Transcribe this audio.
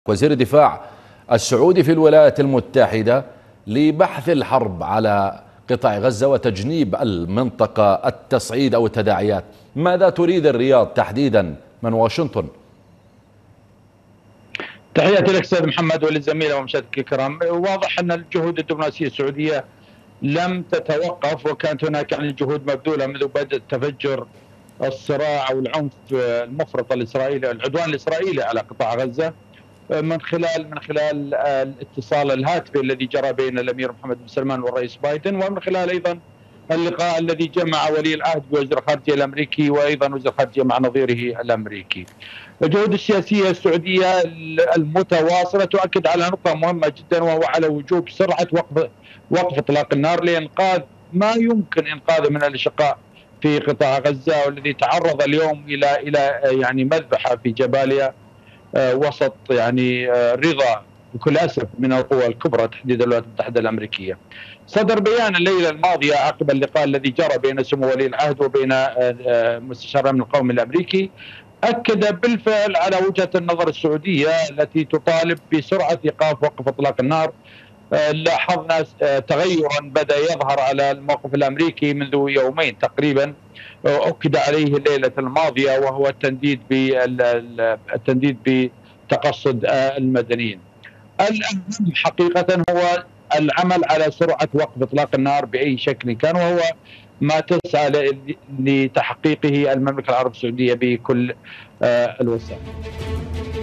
وزير الدفاع السعودي في الولايات المتحدة لبحث الحرب على قطاع غزة وتجنيب المنطقة التصعيد أو التداعيات. ماذا تريد الرياض تحديدا من واشنطن؟ تحياتي لك استاذ محمد وللزميله ومشاهديك الكرام. واضح ان الجهود الدبلوماسيه السعوديه لم تتوقف، وكانت هناك جهود مبذوله منذ بدء تفجر الصراع او العنف المفرط الاسرائيلي، العدوان الاسرائيلي على قطاع غزه، من خلال الاتصال الهاتفي الذي جرى بين الامير محمد بن سلمان والرئيس بايدن، ومن خلال ايضا اللقاء الذي جمع ولي العهد بوزير الخارجيه الامريكي وايضا وزير الخارجيه مع نظيره الامريكي. الجهود السياسيه السعوديه المتواصله تؤكد على نقطه مهمه جدا، وهو على وجوب سرعه وقف اطلاق النار لانقاذ ما يمكن انقاذه من الاشقاء في قطاع غزه، والذي تعرض اليوم الى مذبحه في جباليا وسط رضا بكل اسف من القوى الكبرى تحديدا الولايات المتحده الامريكيه. صدر بيان الليله الماضيه عقب اللقاء الذي جرى بين سمو ولي العهد وبين مستشار الامن القومي الامريكي، اكد بالفعل على وجهه النظر السعوديه التي تطالب بسرعه ايقاف وقف اطلاق النار. لاحظنا تغيرا بدا يظهر على الموقف الامريكي منذ يومين تقريبا، اكد عليه الليله الماضيه، وهو التنديد بتقصد المدنيين. الاهم حقيقه هو العمل على سرعه وقف اطلاق النار باي شكل كان، وهو ما تسعى لتحقيقه المملكه العربيه السعوديه بكل الوسائل.